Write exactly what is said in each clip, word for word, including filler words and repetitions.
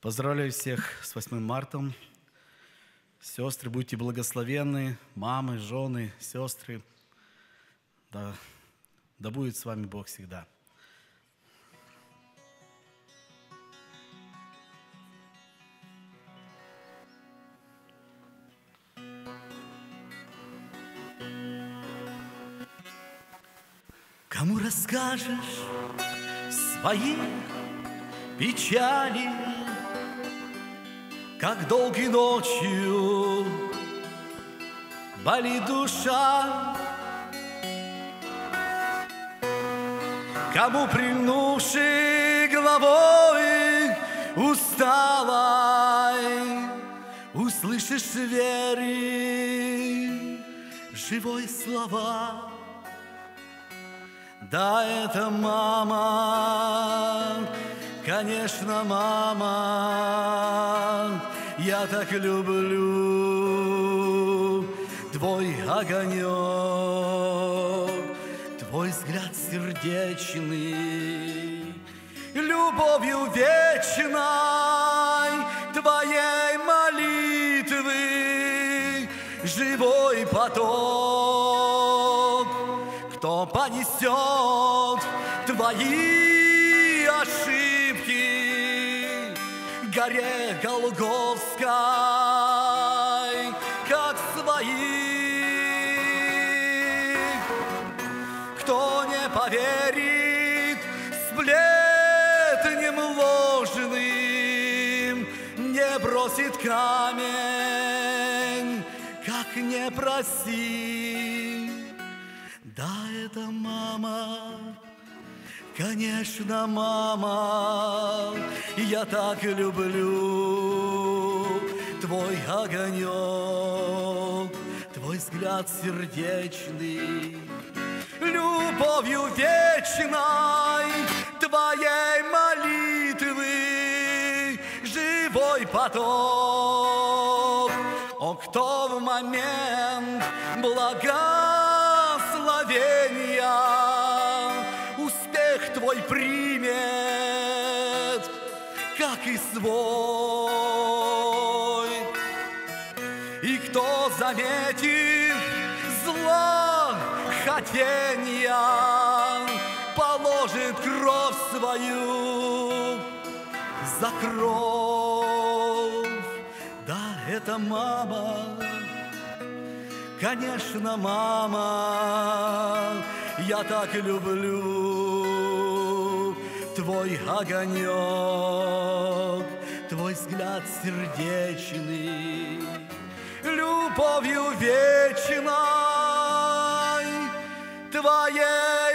Поздравляю всех с восьмым марта. Сестры, будьте благословенны, мамы, жены, сестры. Да, да будет с вами Бог всегда. Кому расскажешь свои печали, как долгой ночью болит душа? Кому, прильнувший головой усталой, услышишь с верой живой слова? Да, это мама, конечно, мама, я так люблю твой огонек, твой взгляд сердечный, любовью вечной твоей молитвы живой поток. Кто понесет твои ошибки горе Голгофской, как свои? Кто не поверит сплетням ложным, не бросит камень, как не проси? Да, это мама, конечно, мама, я так люблю твой огонек, твой взгляд сердечный, любовью вечной твоей молитвы живой поток. О, кто в момент благословения успех твой примет, как и свой. И кто заметит зло хотенья, положит кровь свою за кровь. Да, это мама, конечно, мама, я так люблю твой огонек, твой взгляд сердечный, любовью вечной твоей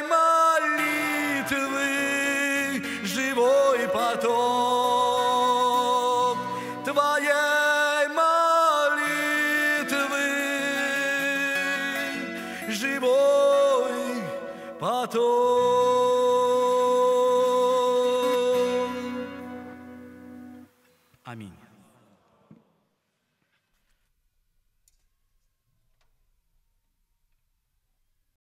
молитвы живой поток, твоей молитвы живой поток. Аминь.